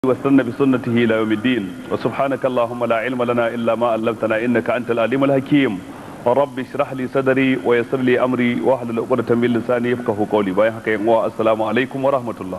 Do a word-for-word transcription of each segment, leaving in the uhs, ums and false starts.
واستنى بسنته الى يوم الدين وسبحانك اللهم لا علم لنا الا ما علمتنا انك انت العليم الحكيم رب اشرح لي صدري ويسر لي امري واحلل عقدة من لساني يفقهوا قولي bayan haka yan uwa assalamu alaikum wa rahmatullah.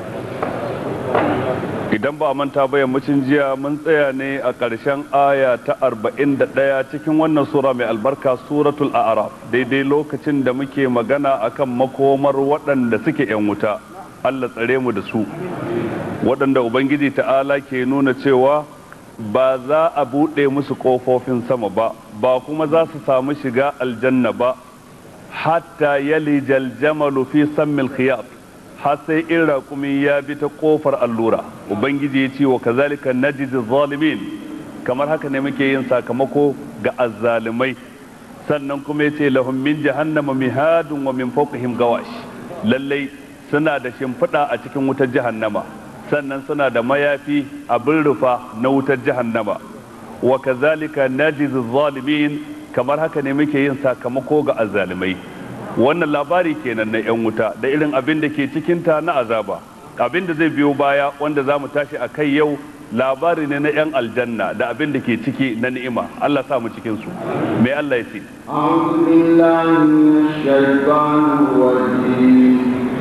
Idan ba a manta ba yammacin jiya mun tsaya ne a ƙarshen aya ta arba'in da ɗaya cikin wannan sura mai albarka suratul a'raf daidai lokacin da muke magana akan makomar waɗanda suke yan wuta. Allah tsare mu da su, waɗanda Ubangiji ta'ala ke nuna cewa ba za a buɗe musu ƙofofin sama ba, ba kuma za su samu shiga aljanna ba, hatta yalijal jamalu fi sammil khiyat, har sai in raƙumi ya bi ta ƙofar allura. Ubangiji ya ce wa kazalika najzi zalimin, kamar haka ne muke yin sakamako ga azzalimai. Sannan kuma ya ce lahum min jahannama mihadun wa min fawqihim gawash, lallai suna da shimfiɗa a cikin wutar jahannama, sannan suna da mayafi abin rufa na wutar jahannama. Wa kazalika najzi zalimin, kamar haka ne muke yin sakamako ga azzalimai. Wannan labari kenan na yan wuta da irin abin da ke cikinta na azaba. Abin da zai biyo baya wanda za mu tashi a kai yau labari ne na yan aljanna da abin da ke ciki na ni'ima. Allah sa mu cikin su. Me Allah ya ce? A'udhu billahi minash shaitanir rajim.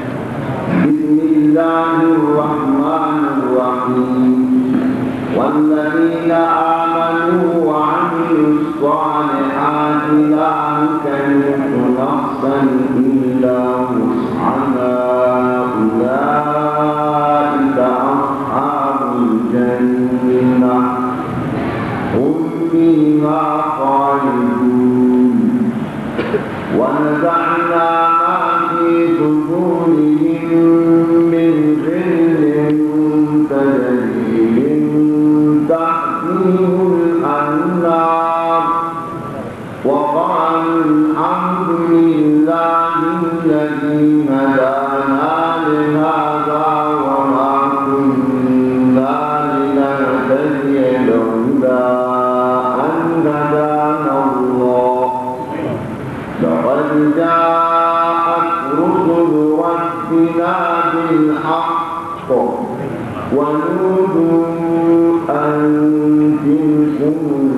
Bismillahir rahmanir rahim. والذين آمنوا وعملوا الصالحات لا نكلف نفسا إلا وسعها أولئك أصحاب الجنة هم فيها خالدون ونزعنا ما في صدورهم من غل تجري تحتهم الأنهار وقالوا الحمد لله الذي هدانا لهذا وما كنا لنهتدي لولا أن هدانا الله لقد جاءت رسل ربنا بالحق ونودوا أن تلكم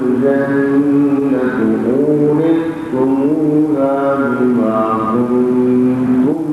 الجنة أورثتموها بما كنتم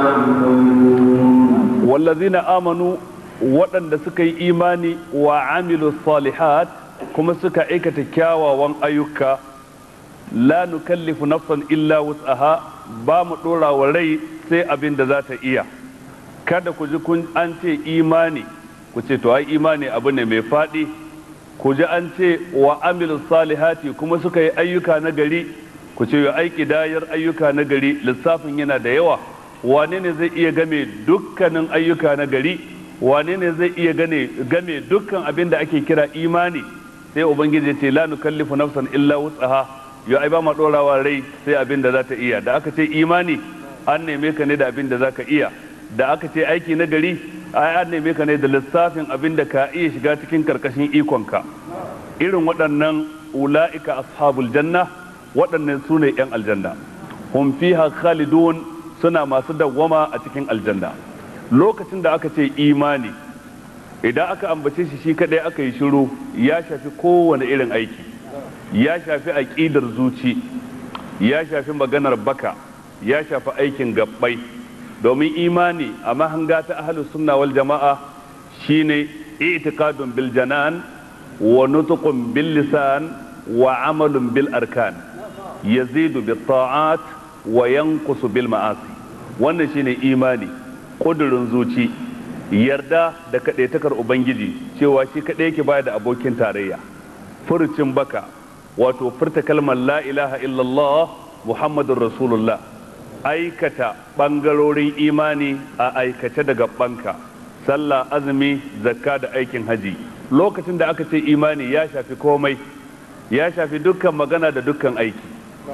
تعملون. والذين آمنوا waɗanda suka yi imani wa amilu salihat kuma suka aikata kyawawan ayyuka la nukallifu nafsan illa wus'aha, ba mu ɗora wa rai sai abin da za ta iya. Kada ku ji kun an ce imani ku ce to ai imani abu ne mai faɗi, ku ji an ce wa amilu salihati kuma suka yi ayyuka na gari, ku ce ai kidayar ayyuka na gari lissafin yana da yawa. Wane ne zai iya game dukkanin ayyuka na gari? Wane ne zai iya gane game dukkan abin da ake kira imani? Sai ubangiji ya ce la nukallifu nafsan illa wus'aha, yo ai ba ma dorawa rai sai abin da za ta iya. Da aka ce imani an neme ka ne da abin da za ka iya, da aka ce aiki na gari ai an neme ka ne da lissafin abin da ka iya shiga cikin karkashin ikonka. Irin waɗannan ula'ika ashabul janna, waɗannan su ne yan aljanna, hum fiha khalidun, suna masu dawwama a cikin aljanna. Lokacin da aka ce imani, idan aka ambace shi shi kadai aka yi shiru, ya shafi kowane irin aiki, ya shafi aqidar zuci, ya shafi maganar baka, ya shafi aikin gabbai. Domin imani a mahanga ta ahlus sunna wal jama'a shine i'tiqadun bil janan wa nutqun bil lisan wa amalun bil arkan, yazidu bit ta'at wa yanqusu bil ma'asi. Wannan shine imani, kudurin zuci, yarda da kadaitakar ubangiji cewa shi kadai yake baya da abokin tarayya. Furucin baka wato furta kalmar la ilaha illallah muhammadur rasulullah, aikata ɓangarorin imani a aikace daga ɓanka, sallah, azumi, zakka da aikin haji. Lokacin da aka ce imani ya shafi komai, ya shafi dukkan magana da dukkan aiki.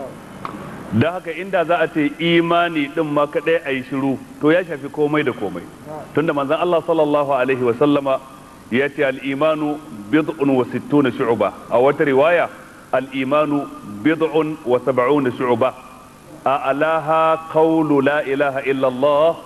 Da haka inda za a ce imani ɗin ma kaɗai a yi shiru, to ya shafi komai da komai. Tunda manzon Allah sallallahu alaihi wa sallama ya ce al-imanu bid'un wa sittuna shu'ba, a wata riwaya al-imanu bid'un wa sab'una shu'ba. أعلاها قول لا إله إلا الله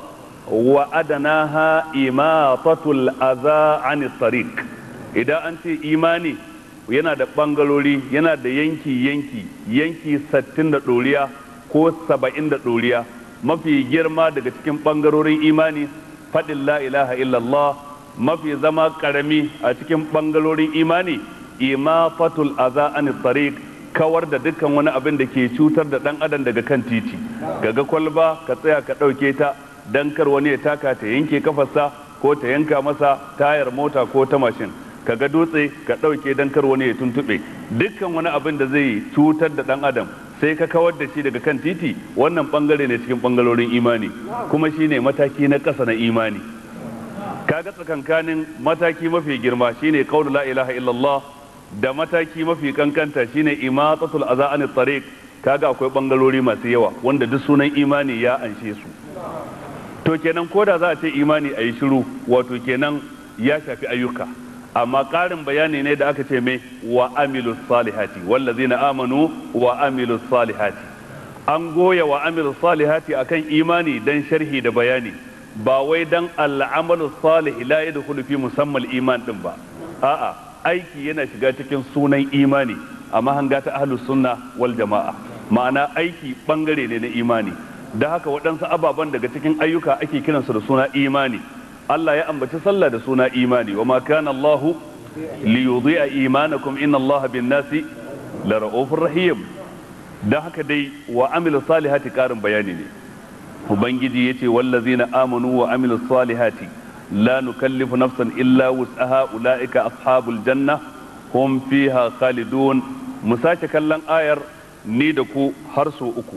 wa adanaha imatatul adha anit tariq. Idan an ce imani yana da bangalori, yana da yanki yanki yanki sittin da ɗoriya ko saba'in da ɗoriya. Mafi girma daga cikin bangarorin imani faɗin la ilaha illallah, mafi zama ƙarami a cikin bangarorin imani imatatul adha anit tariq, kawar da dukkan wani abin da ke cutar da ɗan adam daga kan titi. Kaga kwalba ka tsaya ka ɗauke ta dan kar wani ya taka ta yanke kafarsa ko ta yanka masa tayar mota ko ta mashin. Kaga dutse ka ɗauke dan kar wani ya tuntuɓe. Dukkan wani abin da zai cutar da ɗan adam sai ka kawar da shi daga kan titi, wannan bangare ne cikin bangarorin imani, kuma shine mataki na ƙasa na imani. Kaga tsakankanin mataki mafi girma shine qaulu la ilaha illallah da mataki mafi kankanta shine imatatul adha anit tariq. Kaga akwai bangalori masu yawa wanda duk sunan imani ya anshe su. To kenan koda za a ce imani ayi shiru, wato kenan ya shafi ayyuka, amma ƙarin bayani ne da aka ce mai wa amilus salihati wallazina amanu wa amilus salihati. An goya wa amilus salihati akan imani dan sharhi da bayani, ba wai dan al'amalus salih la yadkhulu fi musammal iman din ba. A'a, aiki yana shiga cikin sunan imani amma hanga ta ahlus sunna wal jama'a, ma'ana aiki bangare ne na imani. Da haka waɗansu ababen daga cikin ayyuka ake kiransu da suna imani. Allah ya ambaci sallah da suna imani, wa ma kana Allahu li yudhi'a imanakum inna Allaha bin nasi la ra'ufur rahim. Da haka dai wa amilu salihati karin bayani ne. Ubangiji yace wallazina amanu wa amilu salihati la nukallifu nafsan illa wus'aha ulaika ashabul janna hum fiha khalidun. Mu sake kallon ayar ni da ku har so uku.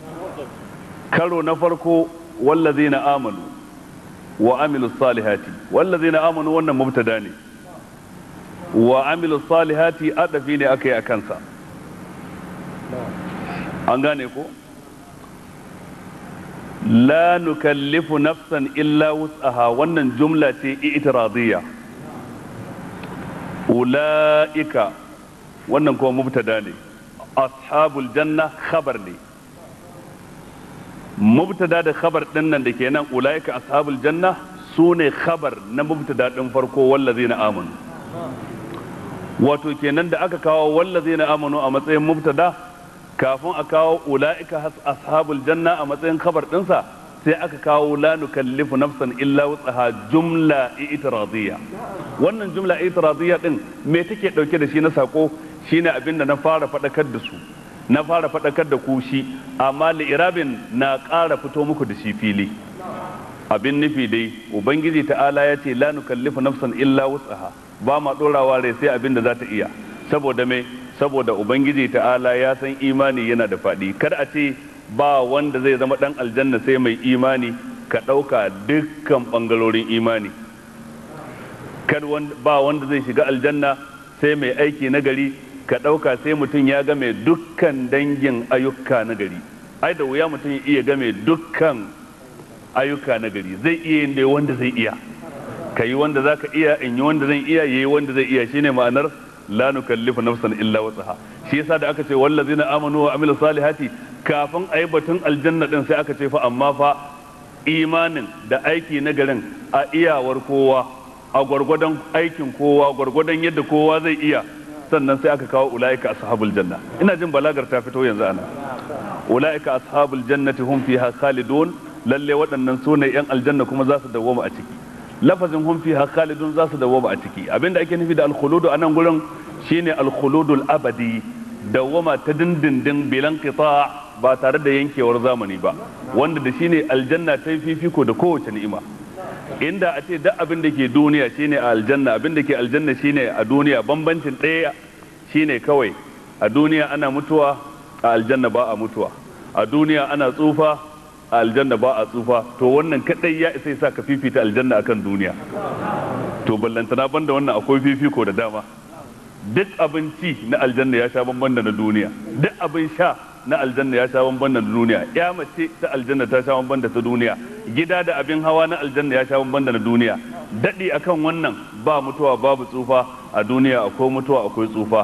Karo na farko wallazina amanu wa amilu salihati, wallazina amanu wannan mubtada ne, wa amilu salihati adafi ne aka yi a kansa. An gane ko? La nukallifu nafsan illa wus'aha, wannan jumla ce i'tiradiyya. Ula'ika wannan kuma mubtada ne, ashabul janna khabar ne. Mubtada da khabar din nan da ke nan ulaika ashabul janna su ne khabar na mubtada din farko wallazina amanu. Wato kenan da aka kawo wallazina amanu a matsayin mubtada kafin a kawo ulaika ashabul janna a matsayin khabar dinsa, sai aka kawo la nukallifu nafsan illa wus'aha, jumla i'tiradiyya. Wannan jumla i'tiradiyya din me take dauke da shi na sako shine abinda na fara fadakar da su, na fara faɗakar da ku shi, amma li'irabin na ƙara fito muku da shi fili. Abin nufi dai ubangiji ta'ala ya ce la nukallifu nafsan illa wus'aha, ba ma ɗorawa rai sai abin da za ta iya. Saboda me? Saboda ubangiji ta'ala ya san imani yana da faɗi. Kar a ce ba wanda zai zama ɗan aljanna sai mai imani, ka ɗauka dukkan ɓangarorin imani. Kar ba wanda zai shiga aljanna sai mai aiki na gari, ka ɗauka sai mutum ya game dukkan dangin ayyuka na gari. Ai da wuya mutum ya iya game dukkan ayyuka na gari, zai iya yin dai wanda zai iya. Ka yi wanda za ka iya, in yi wanda zan iya, yi wanda zai iya, shine ma'anar la nukallifu nafsan illa wus'aha. Shi yasa da aka ce wallazina amanu wa amilu salihati, kafin ayi batun aljanna din sai aka ce fa amma fa imanin da aiki na garin a iyawar kowa, a gwargwadon aikin kowa, gwargwadon yadda kowa zai iya, sannan sai aka kawo ula'ika ashabul janna. Ina jin balagar ta fito yanzu ana. Ula'ika ashabul jannati hum fiha khalidun, lalle waɗannan sune yan aljanna kuma za su dawwama a ciki. Lafazin hum fiha khalidun za su dawwama a ciki. Abinda ake nufi da al-khuludu anan gurin shine al-khuludul abadi, dawwama ta dindindin bilan qita' ba tare da yankewar zamani ba, wanda da shine aljanna ta fifiko da kowace ni'ima. Inda a ce duk abin da ke duniya shine a aljanna, abin da ke aljanna shine a duniya, bambancin ɗaya shine kawai a duniya ana mutuwa, a aljanna ba a mutuwa, a duniya ana tsufa, a aljanna ba a tsufa. To wannan kadai ya isa sa ka fifita aljanna akan duniya. To ballantana banda wannan akwai fifiko da dama. Duk abinci na aljanna ya sha bamban da na duniya, duk abin sha na aljanna ya sha bamban da duniya, ya mace ta aljanna ta sha bamban da ta duniya, gida da abin hawa na aljanna ya sha bamban da na duniya. Daɗi akan wannan ba mutuwa babu tsufa, a duniya akwai mutuwa akwai tsufa.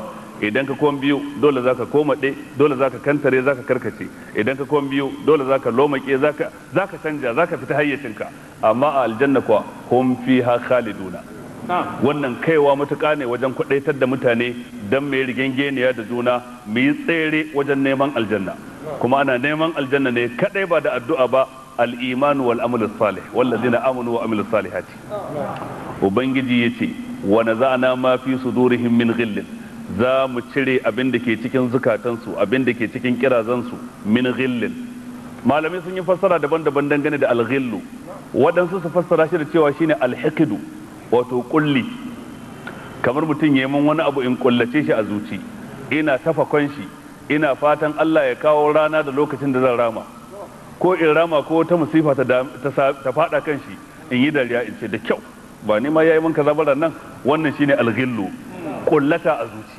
idan ka kwan biyu dole zaka komaɗe, dole zaka kantare, zaka karkace, idan ka kwan biyu dole zaka lomake, zaka zaka canja, zaka fita hayyacinka. Amma a aljanna kuwa hum fiha khaliduna. Wannan kaiwa matuƙa ne wajen kwadaitar da mutane dan mai rigengeniya da juna mu yi tsere wajen neman aljanna. Kuma ana neman aljanna ne kadai ba da addu'a ba, al-iman wal amal salih wallazina amanu wa amilus salihati. Ubangiji yace wa naza'na ma fi sudurihim min ghillin, za mu cire abin da ke cikin zukatansu, abin da ke cikin kirazansu, min ghillin. Malamai sun yi fassara daban-daban dangane da al-ghillu. Waɗansu su fassara shi da cewa shine al-hiqdu, wato kulli. Kamar mutum ya min wani abu in kullace shi a zuci, ina tafakon shi, ina fatan Allah ya kawo rana da lokacin da zan rama, ko in rama ko ta musifa ta fada kan shi in yi dariya in ce da kyau ba ni ma yayi min kaza bara nan. Wannan shine al-ghillu, kullata a zuci.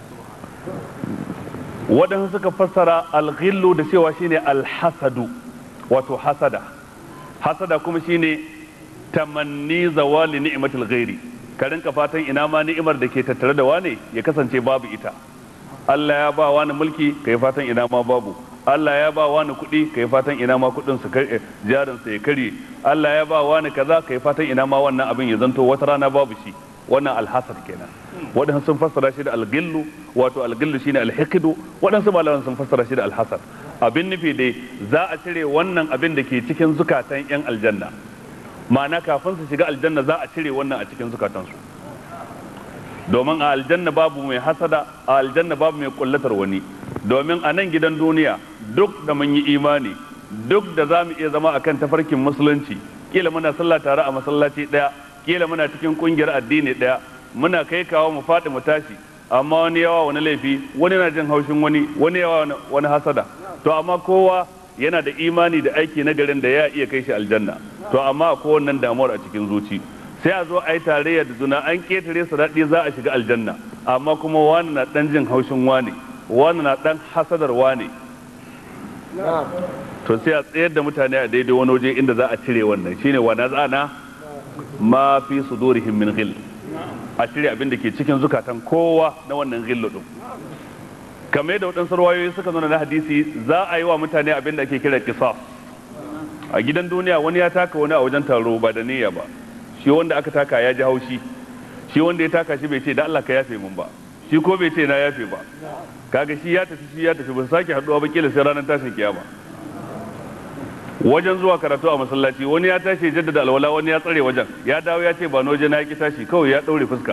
Waɗansu suka fassara al-ghillu da cewa shine al-hasadu, wato hasada. Hasada kuma shine tamanni zawali ni'matul ghairi, ka rinka fatan ina ma ni'imar da ke tattare da wane ya kasance babu ita. Allah ya ba wani mulki kai fatan ina ma babu, Allah ya ba wani kuɗi kai fatan ina ma kuɗin su jarin sa ya karye, Allah ya ba wani kaza kai fatan ina ma wannan abin ya zanto wata rana babu shi. Wannan alhasad kenan. Waɗansu sun fassara shi da algillu, wato algillu shine alhiqdu, waɗansu malaman sun fassara shi da alhasad. Abin nufi dai za a cire wannan abin da ke cikin zukatan yan aljanna, ma'ana kafin su shiga aljanna za a cire wannan a cikin zukatansu. Domin a aljanna babu mai hasada, a aljanna babu mai kullatar wani. Domin a nan gidan duniya duk da mun yi imani, duk da za mu iya zama akan tafarkin musulunci, kila muna sallah tare a masallaci ɗaya, kila muna cikin kungiyar addini ɗaya, muna kai kawo mu faɗi mu tashi, amma wani yawa wani laifi, wani na jin haushin wani, wani yawa wani hasada. To amma kowa yana da imani da aiki na garin da ya iya kai shi aljanna. To amma akwai wannan damuwar a cikin zuci. Sai a zo a yi tarayya da juna, an ketare su daɗi za a shiga aljanna, amma kuma wani na ɗan jin haushin wani, wani na ɗan hasadar wani. To sai a tsayar da mutane a daidai wani waje inda za a cire wannan, shine wa nazana ma fi sudurihim min ghil, a cire abin da ke cikin zukatan kowa na wannan ghillu din. Kamar da waɗansu ruwayoyi suka nuna na hadisi, za a yi wa mutane abin da ake kira qisas. A gidan duniya wani ya taka wani a wajen taro ba da niyya ba, shi wanda aka taka ya ji haushi, shi wanda ya taka shi bai ce da Allah ka yafe mun ba, shi ko bai ce na yafe ba, kaga shi ya tafi shi ya tafi ba sake haduwa ba, kila sai ranar tashin kiyama. Wajen zuwa karatu a masallaci wani ya tashi jaddada alwala, wani ya tsare wajen, ya dawo ya ce ba na waje na ki tashi, kawai ya daure fuska.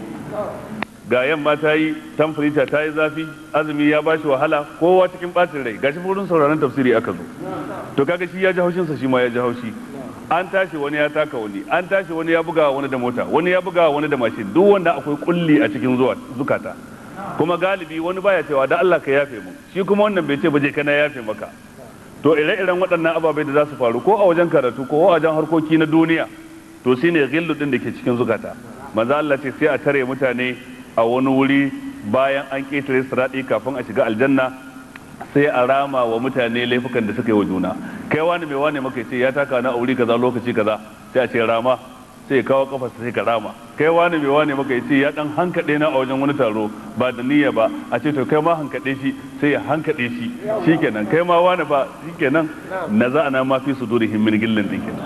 Ga yamma ta yi, tamfurita ta yi zafi, azumi ya bashi wahala, kowa cikin bacin rai, gashi wurin sauraron tafsiri aka zo. To kaga shi ya ji haushinsa, shi ma ya ji haushi. An tashi wani ya taka wani, an tashi wani ya buga wani da mota, wani ya buga wani da mashin, duk wanda akwai kulli a cikin zuwa zukata. Kuma galibi wani baya cewa da Allah ka yafe mu, shi kuma wannan bai ce ba je kana yafe maka. To ire-iren waɗannan ababai da za su faru ko a wajen karatu ko a wajen harkoki na duniya, to shine ghillu din da ke cikin zukata. Manzo Allah ce sai a tare mutane a wani wuri bayan an ketare sirati kafin a shiga aljanna, sai a rama wa mutane laifukan da suka yi wa juna. Kai wani mai wani maka ce ya taka na aure kaza lokaci kaza, sai a ce rama, sai kawo kafa sai ka rama. Kai wani mai wani maka ce ya dan hankade na a wajen wani taro ba da niyya ba, a ce to kai ma hankade shi, sai ya hankade shi, shikenan. Kai ma wani ba, shikenan. Naza'ana ma fi sudurihim min gillin dinkin.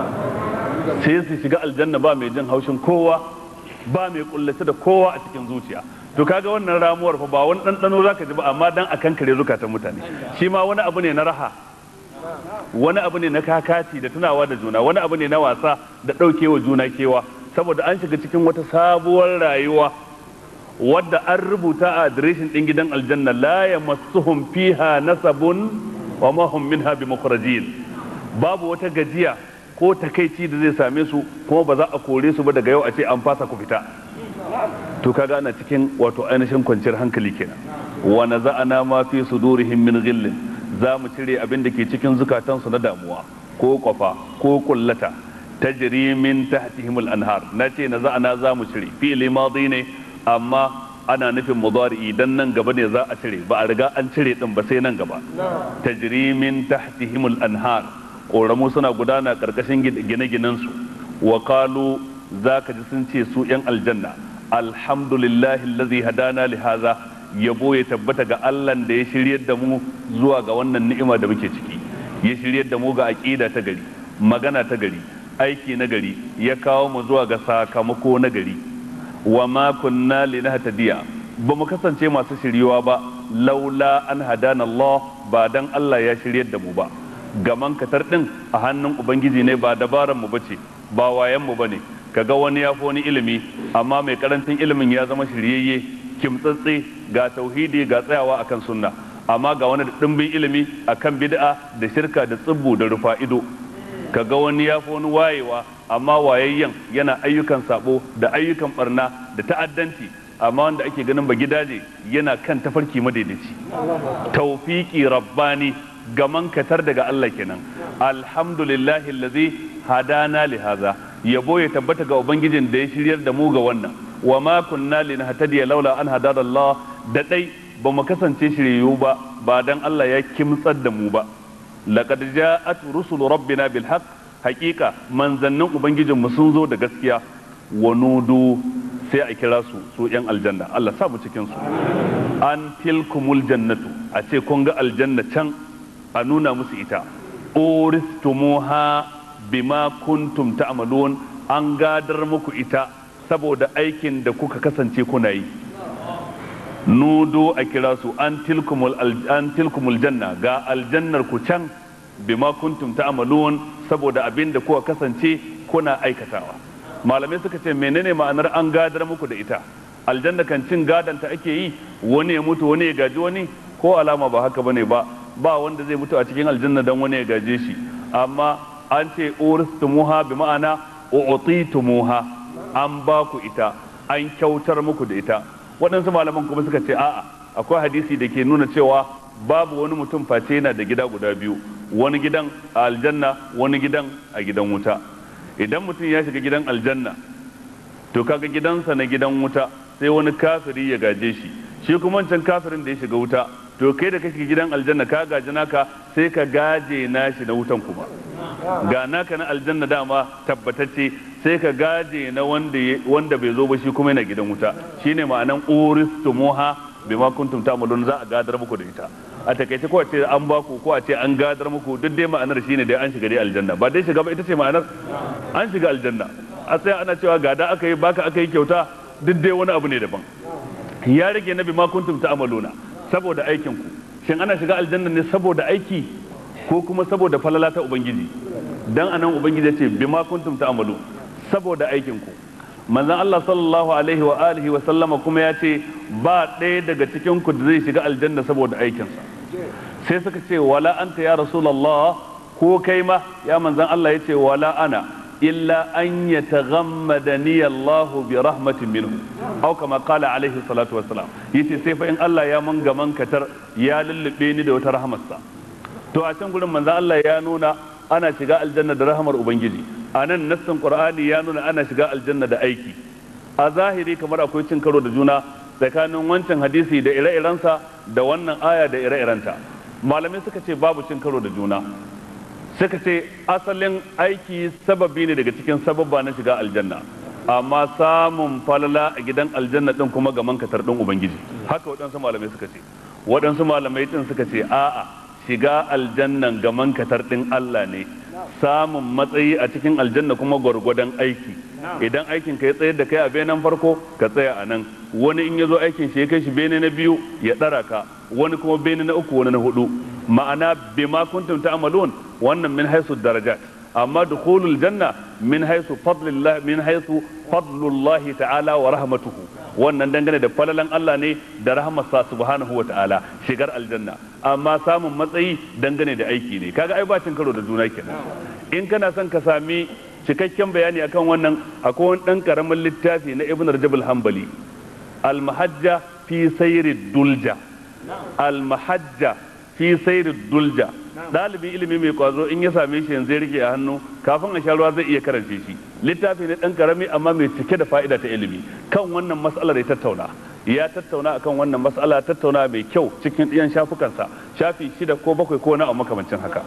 Sai su shiga aljanna ba mai jin haushin kowa, ba mai kullace da kowa a cikin zuciya. To kaga wannan ramuwar fa ba wani ɗanɗano zaka ji ba, amma dan akan kare zukatan mutane. Shi ma wani abu ne na raha, wani abu ne na kakaci da tunawa da juna, wani abu ne na wasa da ɗaukewa juna kewa, saboda an shiga cikin wata sabuwar rayuwa wadda an rubuta a adireshin ɗin gidan aljanna, la yamassuhum fiha nasabun wa ma hum minha bimukhrajin. Babu wata gajiya ko takaici da zai same su, kuma ba za a kore su ba daga yau a ce an fasa ku fita. To kaga ana cikin wato ainihin kwanciyar hankali kenan. Wa naza'ana ma fi sudurihim min ghillin, za mu cire abin da ke cikin zukatansu na damuwa ko kwafa ko kullata. Tajri min tahtihim al-anhar, nace naza'ana za mu cire, fi'li madi ne amma ana nufin mudari, dan nan gaba ne za a cire, ba a riga an cire din ba sai nan gaba. Tajri min tahtihim al-anhar, ƙoramu suna gudana ƙarƙashin gine-ginensu. Wa qalu, za ka ji sun ce su ‘yan aljanna, alhamdulillahi allazi hadana li hadha, yabo ya tabbata ga Allah da ya shiryar da mu zuwa ga wannan ni'ima da muke ciki, ya shiryar da mu ga aqida ta gari, magana ta gari, aiki na gari, ya kawo mu zuwa ga sakamako na gari. Wa ma kunna linahtadiya, ba mu kasance masu shiriwa ba laula an hadana Allah, ba dan Allah ya shiryar da mu ba. Gaman katar din a hannun ubangiji ne, ba dabaran mu bace, ba wayan mu bane. Kaga wani ya fi wani ilimi amma mai karancin ilimin ya zama shiryayye, kimtsatse, ga tauhidi, ga tsayawa akan sunna, amma ga wani da dimbin ilimi akan bid'a da shirka da tsibbu da rufa ido. Kaga wani ya fi wani wayewa amma wayayyen yana ayyukan sabo da ayyukan barna da ta'addanci, amma wanda ake ganin ba gidaje yana kan tafarki madaidaici. Tawfiki rabbani, gaman katar daga Allah kenan. Alhamdulillahi allazi hadana li hadha, yabo ya tabbata ga ubangijin da ya shiryar da mu ga wannan. Wa ma kunna linahtadiya laula an hadana Allah, da dai ba mu kasance shiriyu ba ba dan Allah ya kimtsar da mu ba. Laqad ja'at rusulu rabbina bil haqq, haqiqa manzannin ubangijin mu sun zo da gaskiya. Wa nudu, sai a kira su su yan aljanna, Allah sa mu cikin su. An tilkumul jannatu, a ce kun ga aljanna can, a nuna musu ita. Uristumuha bima kuntum ta'malun, an gadar muku ita saboda aikin da kuka kasance kuna yi. Nudu, a kira su an tilkumul an tilkumul janna, ga aljannar ku can, bima kuntum ta'malun, saboda abin da kuka kasance kuna aikatawa. Malamai suka ce menene ma'anar an gadar muku da ita? Aljanna kan cin gadanta ake yi, wani ya mutu wani ya gaji wani, ko alama ba haka bane ba. Ba wanda zai mutu a cikin aljanna dan wani ya gaje shi, amma an ce uristumuha bi ma'ana u'titumuha, an ba ku ita, an kyautar muku da ita. Waɗansu malaman kuma suka ce a'a, akwai hadisi da ke nuna cewa babu wani mutum face yana da gida guda biyu, wani gidan a aljanna, wani gidan a gidan wuta. Idan mutum ya shiga gidan aljanna, to kaga gidansa na gidan wuta sai wani kafiri ya gaje shi, shi kuma wancan kafirin da ya shiga wuta, to kai da ka shiga gidan aljanna ka gaji naka, sai ka gaje nashi na wutan kuma. Ga naka na aljanna dama tabbatacce, sai ka gaje na wanda wanda bai zo ba, shi kuma yana gidan wuta. Shine ma'anan uristumuha bima kuntum ta'malun, za a gadar muku da ita. A takaice ko a ce an baku ko a ce an gadar muku, duk dai ma'anar shine dai an shiga dai aljanna, ba dai shiga ba ita ce ma'anar an shiga aljanna. A sai ana cewa gada aka yi baka aka yi kyauta, duk dai wani abu ne daban. Ya rage na bima kuntum ta'maluna, saboda aikin ku. Shin ana shiga aljanna ne saboda aiki ko kuma saboda falala ta ubangiji? Dan anan ubangiji ya ce bima kuntum ta'malu, saboda aikin ku. Manzon Allah sallallahu alaihi wa alihi wa sallama kuma ya ce ba ɗaya daga cikin ku da zai shiga aljanna saboda aikinsa. Sai suka ce wala anta ya rasulullah, ko kai ma ya manzon Allah? Ya ce wala ana illa an yataghammadani Allah bi rahmatin minhu, aw kama qala alaihi salatu wassalam. Yace sai fa in Allah ya mun gaman katar, ya lullube ni da wata rahmarsa. To a can gurin manzon Allah ya nuna ana shiga aljanna da rahmar ubangiji, a nan nassin qur'ani ya nuna ana shiga aljanna da aiki. A zahiri kamar akwai cin karo da juna tsakanin wancan hadisi da ire-irensa da wannan aya da ire-irenta. Malamai suka ce babu cin karo da juna, suka ce asalin aiki sababi ne daga cikin sababba na shiga aljanna, amma samun falala a gidan aljanna din kuma ga mankatar din ubangiji. Haka waɗansu malamai suka ce. Waɗansu malamai din suka ce a'a, shiga aljannan ga mankatar din Allah ne, samun matsayi a cikin aljanna kuma gwargwadon aiki. Idan aikin ka ya tsayar da kai a benen farko, ka tsaya a nan. Wani in ya zo aikin shi ya kai shi bene na biyu, ya ɗara ka. Wani kuma bene na uku, wani na hudu. Ma'ana bima kuntum ta'malun, wannan min haisu darajat. Amma dukhulul janna min haisu fadlillah min haisu fadlullahi ta'ala wa rahmatuhu, wannan dangane da falalan Allah ne da rahmarsa subhanahu wa ta'ala, shigar aljanna. Amma samun matsayi dangane da aiki ne. Kaga ai ba cin karo da juna kenan. In kana son ka sami cikakken bayani akan wannan, akwai wani dan karamin littafi na Ibn Rajab al-Hanbali, al-Mahajja fi sayri dulja. Al-Mahajja fi sayri dulja. Dalibin ilimi mai kwazo in ya same shi yanzu ya rike a hannu, kafin a sha ruwa zai iya karance shi. Littafi ne dan karami amma mai cike da fa'ida ta ilimi. Kan wannan mas'alar ya tattauna. Ya tattauna akan wannan mas'ala, tattauna mai kyau cikin ɗiyan shafukansa, shafi shida ko bakwai ko na a makamancin haka.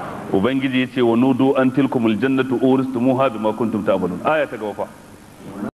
Ubangiji ya ce wa nudu an tilkumul jannatu uristumuha bima kuntum ta'malun. Aya ta gaba fa.